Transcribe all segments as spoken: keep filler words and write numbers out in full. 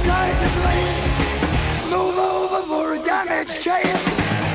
inside the place. Move over for a damage case.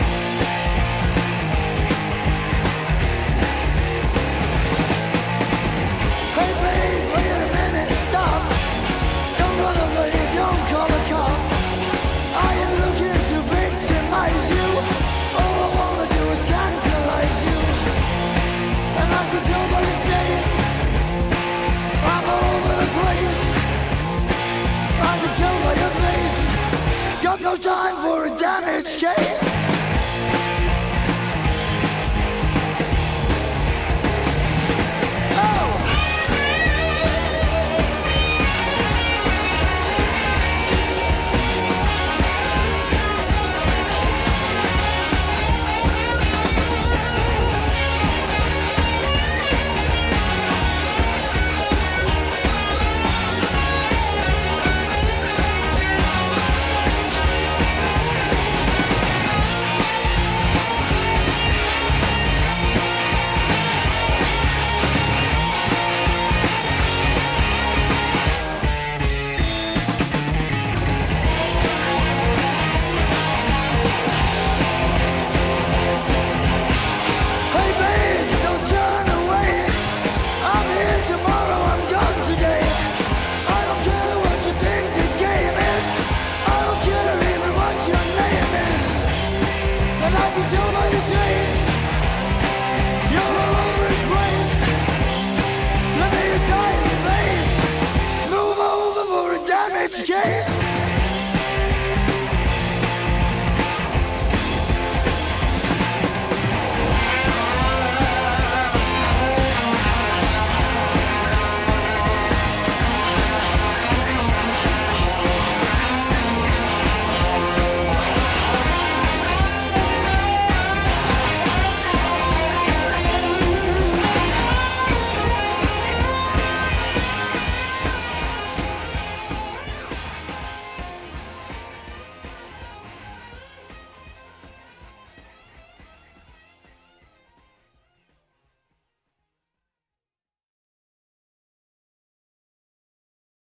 Hey babe, wait a minute, stop. Don't run away, don't call a cop. I ain't looking to victimize you. All I wanna do is tantalize you. And I can tell by your state, I'm all over the place. I can tell by your face, got no time for a damage case.